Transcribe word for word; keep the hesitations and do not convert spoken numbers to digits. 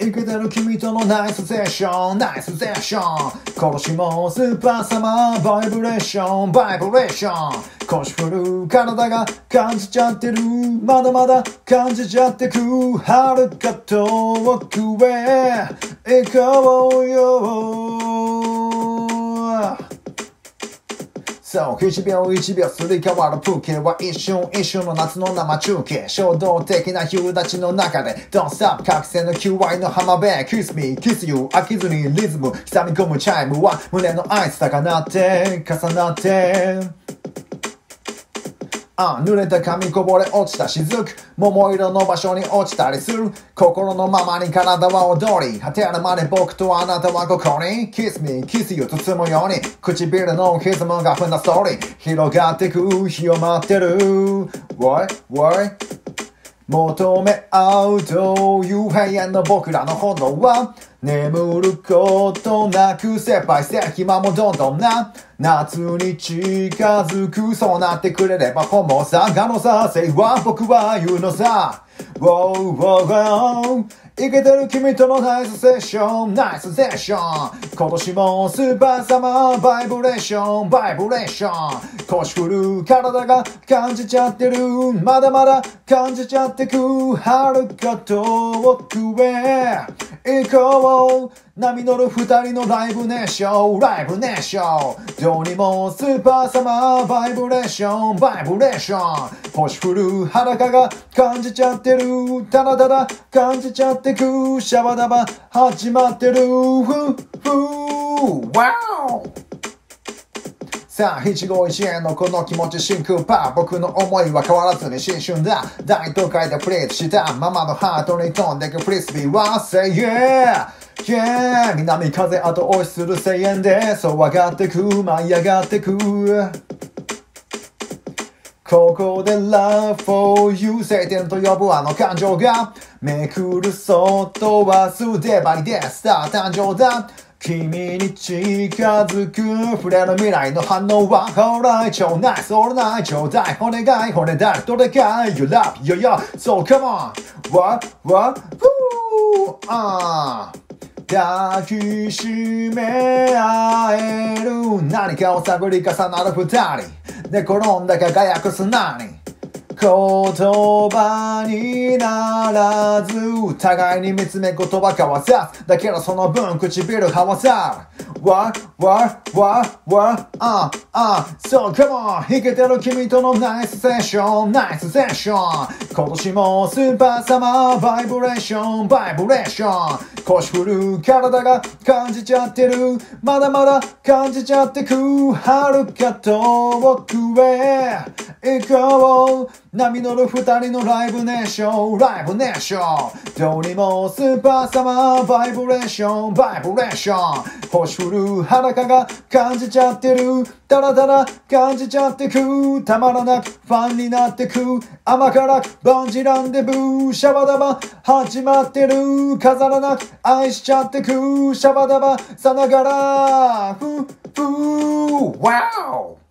イケてる君とのナイスセッションナイスセッション今年もスーパーサマーバイブレーションバイブレーション腰振る体が感じちゃってるまだまだ感じちゃってく遥か遠くへ行こうよそういちびょういちびょうすり替わる風景は一瞬一瞬の夏の生中継衝動的な夕立ちの中で Don't stop 覚醒のきゅうわいの浜辺 Kiss me, kiss you 飽きずにリズム刻み込むチャイムは胸の合図高鳴って重なってああ濡れた髪こぼれ落ちた雫桃色の場所に落ちたりする心のままに体は踊り果てるまで僕とあなたはここに Kiss me, kiss you 包むように唇の歪むがふんだストーリー広がってく日を待ってる Why, why 求め合うという永遠の僕らの炎は眠ることなくステップバイステップ今もどんどんな夏に近づくそうなってくれれば本望さがのさせは僕は言うのさ Wow, wow, wow イケてる君とのナイスセッションナイスセッション今年もスーパーサマーバイブレーションバイブレーション腰振る体が感じちゃってるまだまだ感じちゃってく遥か遠くへ行こう波乗る二人のライブ熱唱ライブ熱唱どうにもスーパーサマーバイブレーションバイブレーション星降る裸が感じちゃってるただただ感じちゃってくシャバダバ始まってるふふワオさあ、一期一会のこの気持ち真空パー僕の思いは変わらずに新春だ大都会でプレイしたままのハートに飛んでくフリスビーは Say yeah Yeah 南風後押しする声援でそう上がってく舞い上がってくここで Love for you 晴天と呼ぶあの感情がめくるそっとは素手張りでスター誕生だ君に近づく触れる未来の反応はほらちょうだいそれないちょうだいお願い骨だどれかい You love yo yo So come on What what woo ah抱きしめ合える何かを探り重なる二人寝転んだ輝く砂に言葉にならず互いに見つめ言葉交わさずだけどその分唇はわさる What, what, what, what, あ、あ、そう come on イケてる君とのナイスセッションナイスセッション今年もスーパーサマーバイブレーションバイブレーション腰振る体が感じちゃってるまだまだ感じちゃってく遥か遠くへ行こう波乗る二人のライブ熱唱ライブ熱唱どうにもスーパーサマーバイブレーションバイブレーション星降る裸が感じちゃってるただただ感じちゃってくたまらなくファンになってく甘辛くバンジーランデブーシャバダバ始まってる飾らなく愛しちゃってくシャバダバさながらふふワオ